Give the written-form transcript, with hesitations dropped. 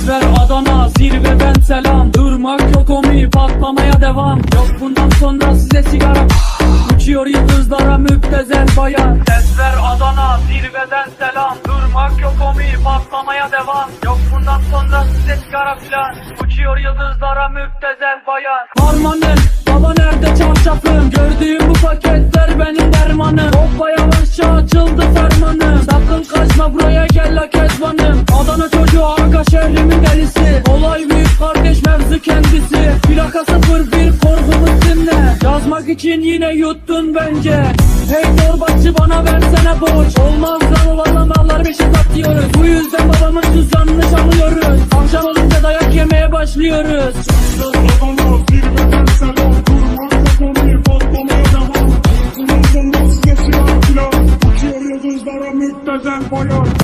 Ses ver Adana, zirveden selam. Durmak yok omi, patlamaya devam. Yok bundan sonra size sigara. Uçuyor yıldızlara müptezel bayan. Ses ver Adana, zirveden selam. Durmak yok omi, patlamaya devam. Yok bundan sonra size sigara filan. Uçuyor yıldızlara müptezel bayan. Harmanım, baba nerede çarşafım? Gördüğüm bu paketler benim dermanım. Hoppa yavaşça açıldı fermanım. Sakın kaçma buraya gel la kezbanım. Adana çocuğu aga şehrimin delisi. Olay büyük kardeş mevzu kendisi. Plaka 01 korkumuz dinle. Yazmak için yine yuttun bence. Hey torbacı bana versene borç. Olmaz lan olalım mallar beşi satıyoruz. Bu yüzden babamın tuzağını çalıyoruz. Akşam olunca dayak yemeye başlıyoruz. Adana zirveden selam. Durmak yok omi, patlamaya devam. Bundan sonra size silah filan. Uçuyor yıldızlara müptezel bayan.